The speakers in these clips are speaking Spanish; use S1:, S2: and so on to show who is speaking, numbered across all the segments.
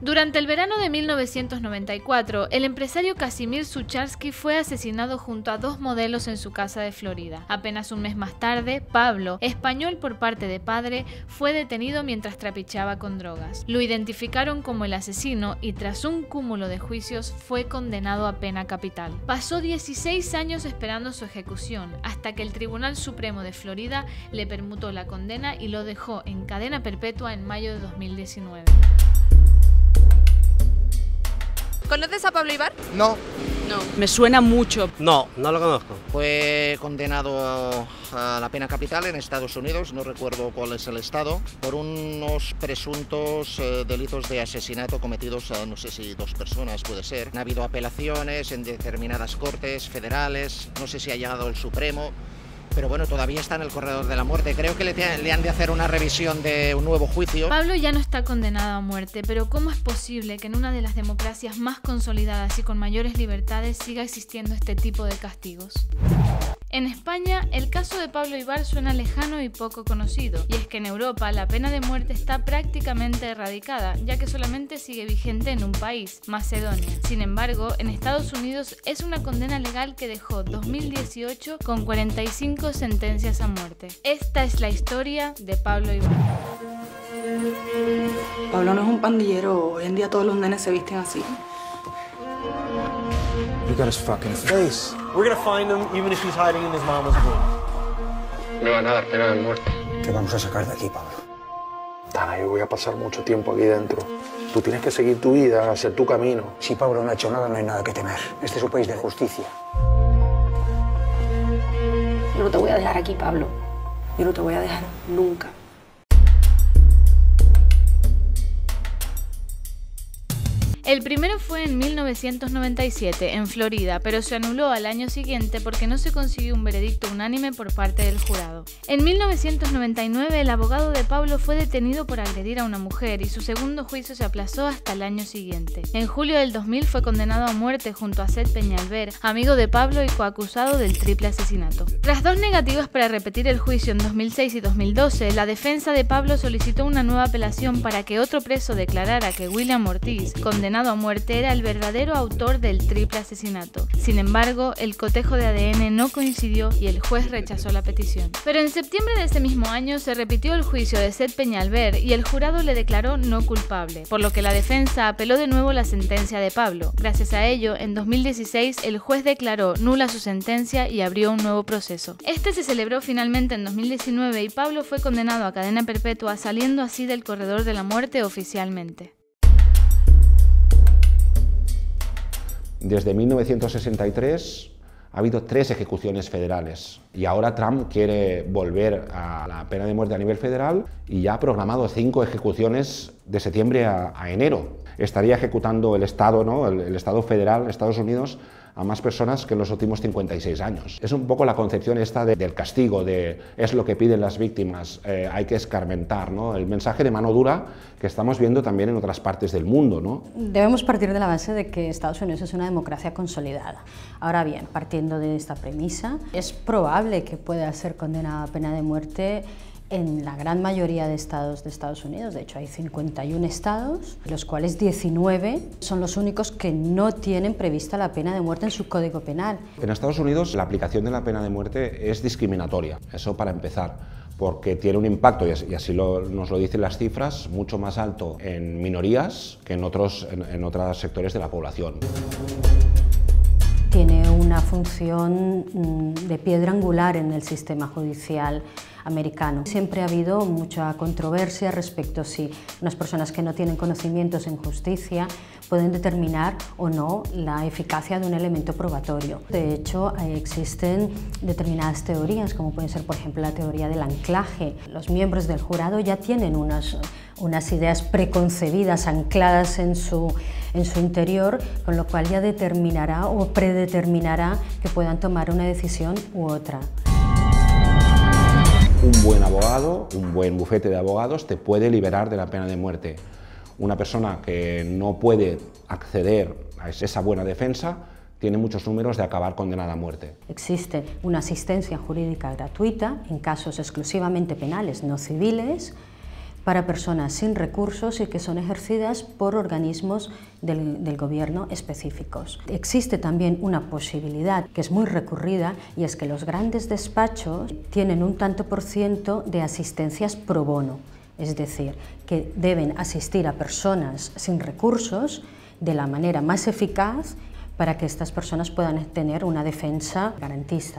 S1: Durante el verano de 1994, el empresario Kazimierz Sucharski fue asesinado junto a 2 modelos en su casa de Florida. Apenas un mes más tarde, Pablo, español por parte de padre, fue detenido mientras trapicheaba con drogas. Lo identificaron como el asesino y tras un cúmulo de juicios fue condenado a pena capital. Pasó 16 años esperando su ejecución, hasta que el Tribunal Supremo de Florida le permutó la condena y lo dejó en cadena perpetua en mayo de 2019.
S2: ¿Conoces a Pablo Ibar?
S3: No.
S2: No.
S4: Me suena mucho.
S5: No, no lo conozco.
S3: Fue condenado a la pena capital en Estados Unidos, no recuerdo cuál es el estado, por unos presuntos delitos de asesinato cometidos a no sé si 2 personas, puede ser. Ha habido apelaciones en determinadas cortes federales, no sé si ha llegado el Supremo. Pero bueno, todavía está en el corredor de la muerte. Creo que le han de hacer una revisión de un nuevo juicio.
S1: Pablo ya no está condenado a muerte, pero ¿cómo es posible que en una de las democracias más consolidadas y con mayores libertades siga existiendo este tipo de castigos? En España, el caso de Pablo Ibar suena lejano y poco conocido, y es que en Europa la pena de muerte está prácticamente erradicada, ya que solamente sigue vigente en un país, Macedonia. Sin embargo, en Estados Unidos es una condena legal que dejó 2018 con 45 sentencias a muerte. Esta es la historia de Pablo Ibar.
S4: Pablo no es un pandillero, hoy en día todos los nenes se visten así.
S6: Look at his fucking face.
S5: We're gonna find him even if he's hiding in his mama's room.
S7: Me van a dar pena de muerte.
S6: Te vamos a sacar de aquí, Pablo. Tana, yo voy a pasar mucho tiempo aquí dentro. Tú tienes que seguir tu vida, hacer tu camino. Si Pablo no ha hecho nada, no hay nada que temer. Este es un país de justicia.
S8: Yo no te voy a dejar aquí, Pablo. Yo no te voy a dejar nunca.
S1: El primero fue en 1997, en Florida, pero se anuló al año siguiente porque no se consiguió un veredicto unánime por parte del jurado. En 1999, el abogado de Pablo fue detenido por agredir a una mujer y su segundo juicio se aplazó hasta el año siguiente. En julio del 2000 fue condenado a muerte junto a Seth Peñalver, amigo de Pablo y coacusado del triple asesinato. Tras 2 negativas para repetir el juicio en 2006 y 2012, la defensa de Pablo solicitó una nueva apelación para que otro preso declarara que William Ortiz, condenado a muerte, era el verdadero autor del triple asesinato. Sin embargo, el cotejo de ADN no coincidió y el juez rechazó la petición. Pero en septiembre de ese mismo año se repitió el juicio de Seth Peñalver y el jurado le declaró no culpable, por lo que la defensa apeló de nuevo la sentencia de Pablo. Gracias a ello, en 2016 el juez declaró nula su sentencia y abrió un nuevo proceso. Este se celebró finalmente en 2019 y Pablo fue condenado a cadena perpetua, saliendo así del corredor de la muerte oficialmente.
S9: Desde 1963 ha habido 3 ejecuciones federales y ahora Trump quiere volver a la pena de muerte a nivel federal y ya ha programado 5 ejecuciones de septiembre a enero. Estaría ejecutando el Estado, ¿no? el Estado federal, Estados Unidos, a más personas que en los últimos 56 años. Es un poco la concepción esta del castigo, es lo que piden las víctimas, hay que escarmentar, ¿no? El mensaje de mano dura que estamos viendo también en otras partes del mundo, ¿no?
S8: Debemos partir de la base de que Estados Unidos es una democracia consolidada. Ahora bien, partiendo de esta premisa, es probable que pueda ser condenada a pena de muerte en la gran mayoría de estados de Estados Unidos. De hecho, hay 51 estados, de los cuales 19 son los únicos que no tienen prevista la pena de muerte en su código penal.
S9: En Estados Unidos la aplicación de la pena de muerte es discriminatoria, eso para empezar, porque tiene un impacto, y así nos lo dicen las cifras, mucho más alto en minorías que en otros sectores de la población.
S8: Tiene una función de piedra angular en el sistema judicial americano. Siempre ha habido mucha controversia respecto a si unas personas que no tienen conocimientos en justicia pueden determinar o no la eficacia de un elemento probatorio. De hecho, existen determinadas teorías, como puede ser, por ejemplo, la teoría del anclaje. Los miembros del jurado ya tienen unas ideas preconcebidas, ancladas en su interior, con lo cual ya determinará o predeterminará que puedan tomar una decisión u otra.
S9: Un buen abogado, un buen bufete de abogados te puede liberar de la pena de muerte. Una persona que no puede acceder a esa buena defensa tiene muchos números de acabar condenada a muerte.
S8: Existe una asistencia jurídica gratuita en casos exclusivamente penales, no civiles, para personas sin recursos y que son ejercidas por organismos del gobierno específicos. Existe también una posibilidad que es muy recurrida y es que los grandes despachos tienen un tanto por ciento de asistencias pro bono, es decir, que deben asistir a personas sin recursos de la manera más eficaz para que estas personas puedan tener una defensa garantista.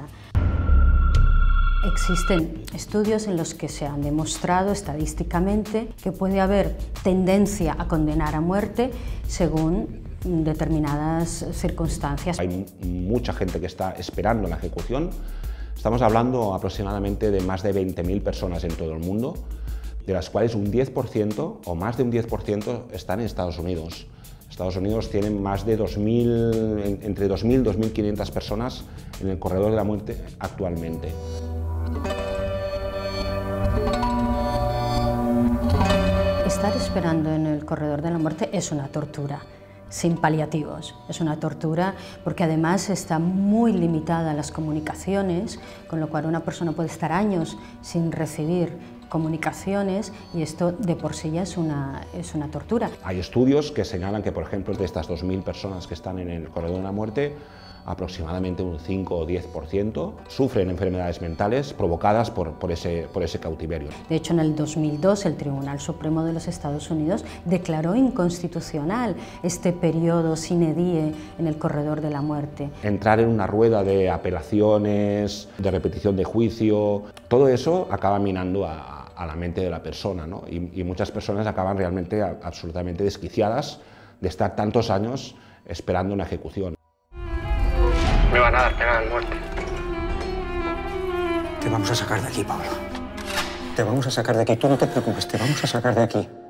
S8: Existen estudios en los que se han demostrado estadísticamente que puede haber tendencia a condenar a muerte según determinadas circunstancias.
S9: Hay mucha gente que está esperando la ejecución. Estamos hablando aproximadamente de más de 20.000 personas en todo el mundo, de las cuales un 10% o más de un 10% están en Estados Unidos. Estados Unidos tienen más de entre 2.000 y 2.500 personas en el corredor de la muerte actualmente.
S8: Estar esperando en el corredor de la muerte es una tortura, sin paliativos. Es una tortura porque además está muy limitada a las comunicaciones, con lo cual una persona puede estar años sin recibir comunicaciones y esto de por sí ya es una tortura.
S9: Hay estudios que señalan que, por ejemplo, de estas 2.000 personas que están en el corredor de la muerte, aproximadamente un 5 o 10% sufren enfermedades mentales provocadas por ese cautiverio.
S8: De hecho, en el 2002 el Tribunal Supremo de los Estados Unidos declaró inconstitucional este periodo sine die en el corredor de la muerte.
S9: Entrar en una rueda de apelaciones, de repetición de juicio, todo eso acaba minando a la mente de la persona, ¿no? Y muchas personas acaban realmente absolutamente desquiciadas de estar tantos años esperando una ejecución.
S6: Me van a dar pena de muerte. Te vamos a sacar de aquí, Pablo. Te vamos a sacar de aquí. Tú no te preocupes, te vamos a sacar de aquí.